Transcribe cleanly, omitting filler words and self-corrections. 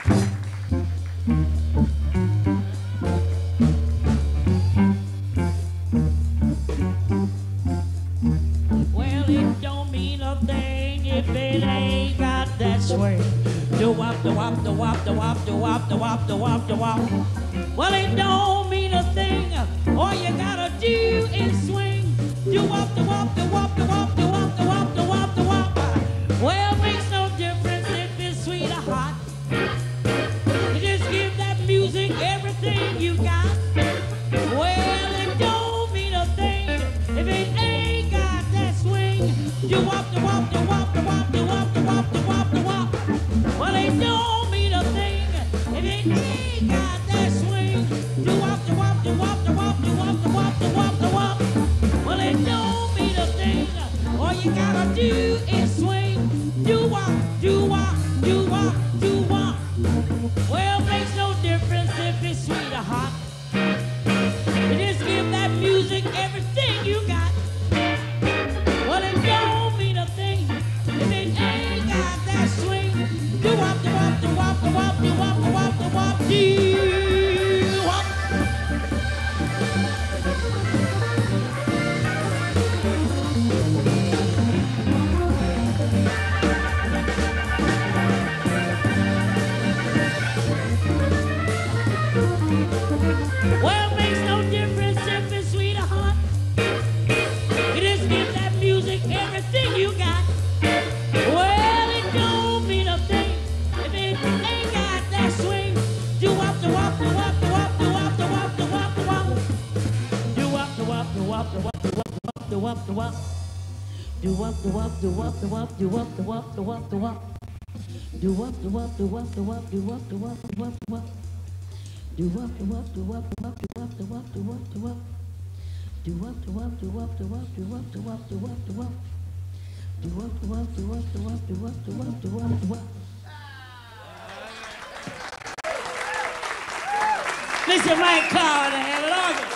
Well, it don't mean a thing if it ain't got that swing. Do-wop, do-wop, do-wop, do-wop, do-wop, do-wop, do-wop, do-wop. Well, it don't mean a thing. All you gotta do is swing. Do-wop, do-wop, do-wop, do-wop, do-wop, do-wop, do-wop, do-wop. Well, it makes no difference if it's sweet or hot. You just give that music everything you got. Well, it don't mean a thing if it ain't got that swing. Do-wop, do-wop, do-wop, do-wop, do-wop, do-wop, do-wop, do-wop. Well, it don't mean a thing if it ain't got that swing. Do-wop, do-wop, do-wop, do-wop, do-wop, do-wop, do-wop, do-wop. Well, it don't mean a thing. All you gotta do is swing. Do-wop, do-wop, do-wop, do-wop. Well, makes no difference if it's sweet or hot. You just give that music everything you got. Well, it don't mean a thing if it ain't got that swing. Do-wop, do-wop, do-wop, do-wop, do-wop, do-wop, do-wop, do-wop. Well, makes no difference if it's sweet or hot. You just give that music everything you got. Well, it don't mean a thing if it ain't got that swing. Do-wop, do-wop, do-wop, do-wop, do-wop, do-wop, do-wop, do-wop. Do-wop, do-wop, do-wop, do-wop, do-wop, do-wop, do-wop. Do-wop, do-wop, do-wop, do-wop, do-wop, do-wop, do-wop, do-wop. Do-wop, do-wop, do-wop, do-wop, do-wop, do-wop, do-wop, do-wop. Do-wop, do-wop, do-wop, do-wop, do-wop, do-wop, do-wop, do-wop. Do-wop, do-wop, do-wop, do-wop, do-wop, do-wop, do-wop, do-wop. Do-wop, do-wop, do-wop, do-wop, do-wop, do-wop, do-wop, do-wop. Listen, Mike Carr, the hand of organ.